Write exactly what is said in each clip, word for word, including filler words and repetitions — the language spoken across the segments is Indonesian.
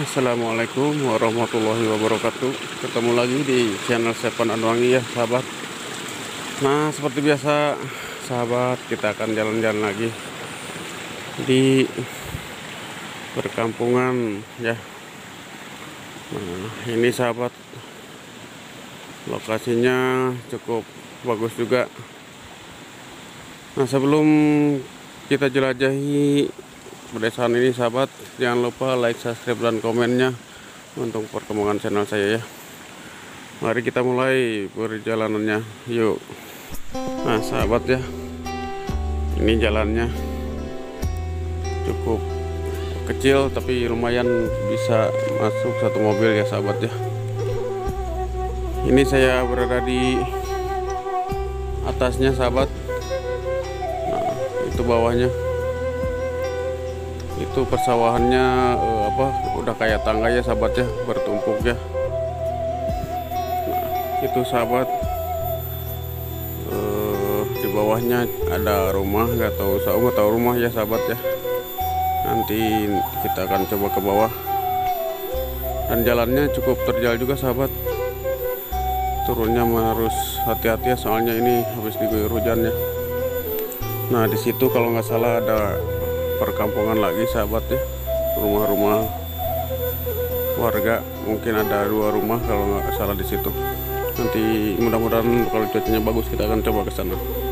Assalamualaikum warahmatullahi wabarakatuh. Ketemu lagi di channel Seven Anwangi ya sahabat. Nah seperti biasa sahabat, kita akan jalan-jalan lagi di perkampungan ya. Nah ini sahabat, lokasinya cukup bagus juga. Nah sebelum kita jelajahi pedesaan ini sahabat, jangan lupa like, subscribe, dan komennya untuk perkembangan channel saya ya. Mari kita mulai perjalanannya, yuk. Nah sahabat ya, ini jalannya cukup kecil tapi lumayan bisa masuk satu mobil ya sahabat ya. Ini saya berada di atasnya sahabat. Nah itu bawahnya, itu persawahannya eh, apa udah kayak tangga ya sahabat ya, bertumpuk ya. Nah, itu sahabat, eh, di bawahnya ada rumah, nggak tahu saya nggak tahu rumah ya sahabat ya. Nanti kita akan coba ke bawah, dan jalannya cukup terjal juga sahabat. Turunnya harus hati-hati ya, soalnya ini habis diguyur hujan ya. Nah di situ kalau nggak salah ada perkampungan lagi sahabat ya, rumah-rumah warga, mungkin ada dua rumah kalau nggak salah di situ. Nanti mudah-mudahan kalau cuacanya bagus kita akan coba ke sana.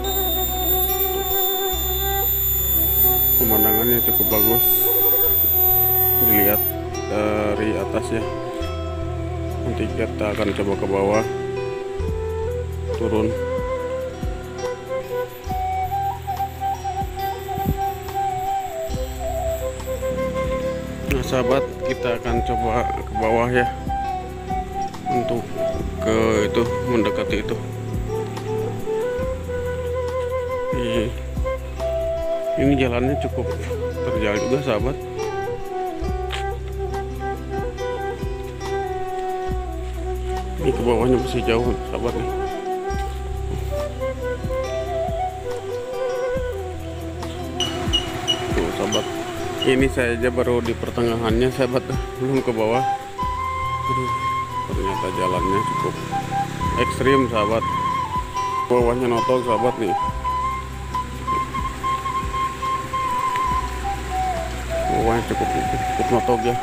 Pemandangannya cukup bagus dilihat dari atas ya. Nanti kita akan coba ke bawah, turun. Nah sahabat, kita akan coba ke bawah ya, untuk ke itu, mendekati itu. Ini, ini jalannya cukup terjal juga sahabat. Ini ke bawahnya masih jauh sahabat nih. Tuh sahabat, ini saya aja baru di pertengahannya sahabat, belum ke bawah. Aduh, ternyata jalannya cukup ekstrim sahabat. Bawahnya notol sahabat nih. Bawahnya cukup cukup notol ya.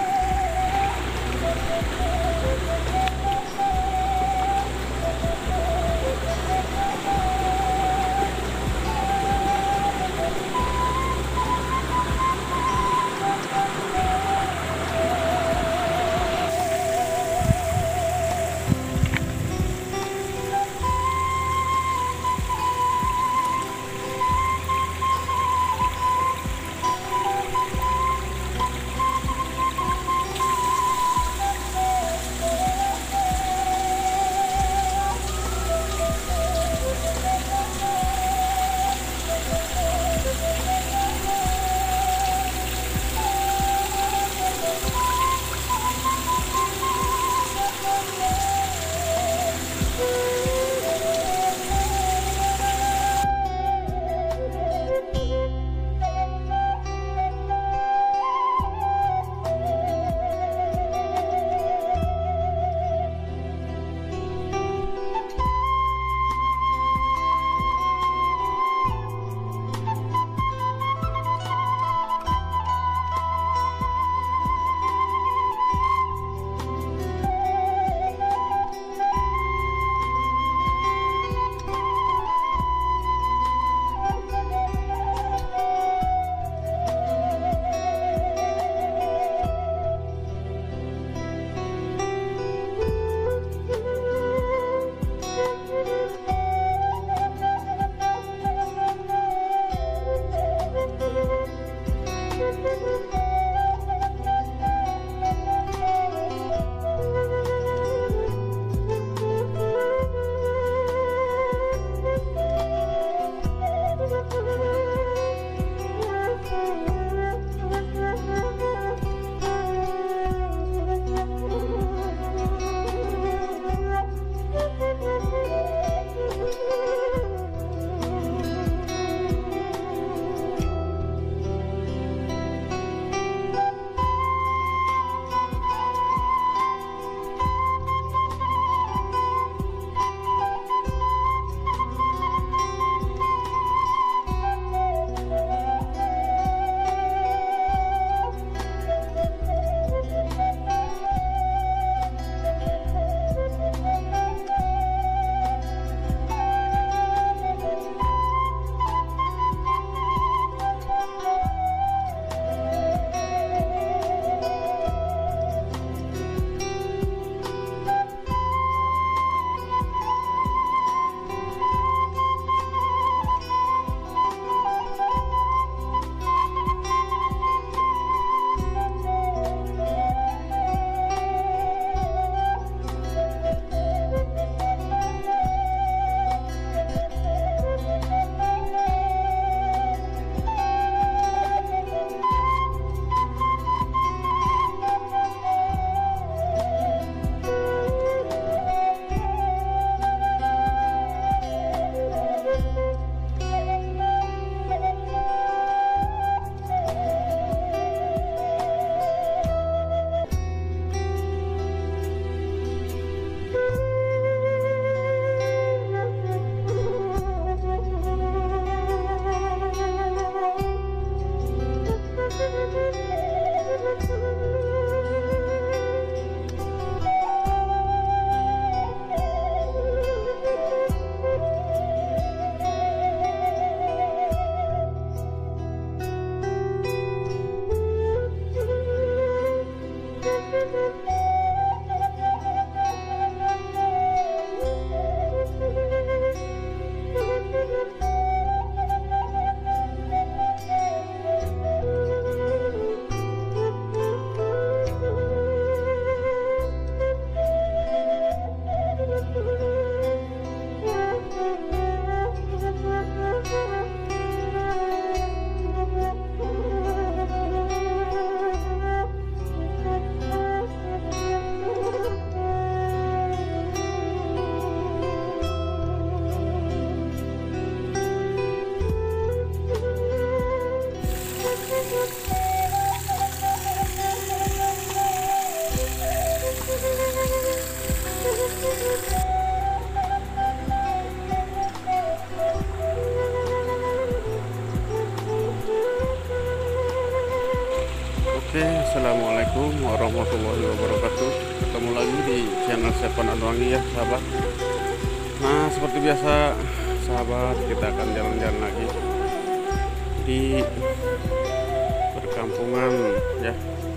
Oke, assalamualaikum warahmatullahi wabarakatuh. Ketemu lagi di channel Sepan Adwangi ya, sahabat. Nah, seperti biasa, sahabat, kita akan jalan-jalan lagi di perkampungan ya.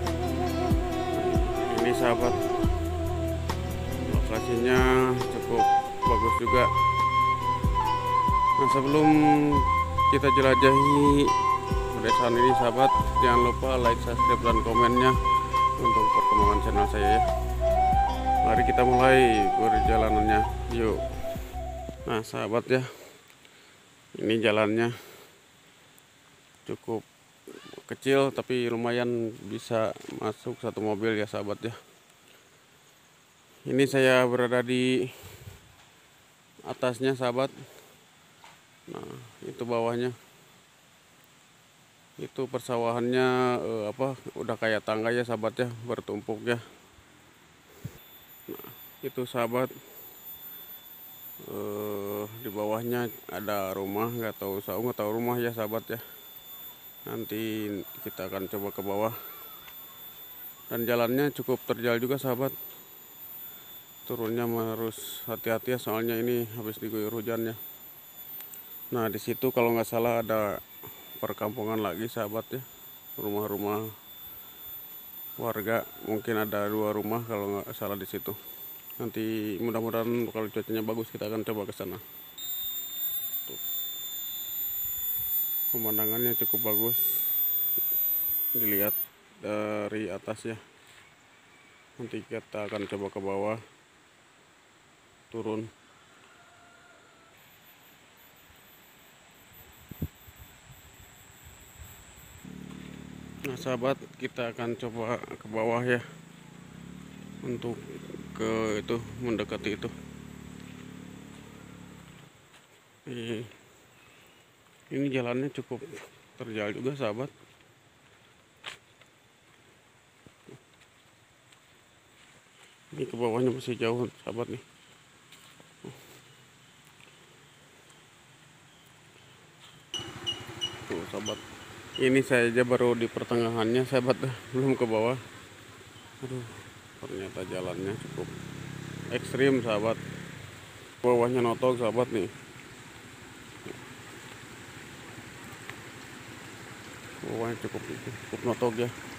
Ini sahabat, lokasinya cukup bagus juga. Nah, sebelum kita jelajahi pedesaan ini sahabat, jangan lupa like, subscribe, dan komennya untuk perkembangan channel saya ya. Mari kita mulai perjalanannya, yuk. Nah sahabat ya, ini jalannya cukup kecil tapi lumayan bisa masuk satu mobil ya sahabat ya. Ini saya berada di atasnya sahabat. Nah itu bawahnya, itu persawahannya eh, apa udah kayak tangga ya sahabat ya, bertumpuk ya. Nah, itu sahabat, eh, di bawahnya ada rumah, nggak tahu saya nggak tahu rumah ya sahabat ya. Nanti kita akan coba ke bawah, dan jalannya cukup terjal juga sahabat. Turunnya harus hati-hati ya, soalnya ini habis diguyur hujan ya. Nah di situ kalau nggak salah ada perkampungan lagi sahabat ya, rumah-rumah warga, mungkin ada dua rumah kalau nggak salah di situ. Nanti mudah-mudahan kalau cuacanya bagus kita akan coba ke sana. Tuh. Pemandangannya cukup bagus dilihat dari atas ya. Nanti kita akan coba ke bawah, turun. Nah sahabat, kita akan coba ke bawah ya, untuk ke itu, mendekati itu. Ini, ini jalannya cukup terjal juga sahabat. Ini ke bawahnya masih jauh sahabat nih. Tuh sahabat, ini saya aja baru di pertengahannya sahabat, belum ke bawah. Aduh, ternyata jalannya cukup ekstrim sahabat. Bawahnya notok sahabat nih. Bawahnya cukup cukup notok ya.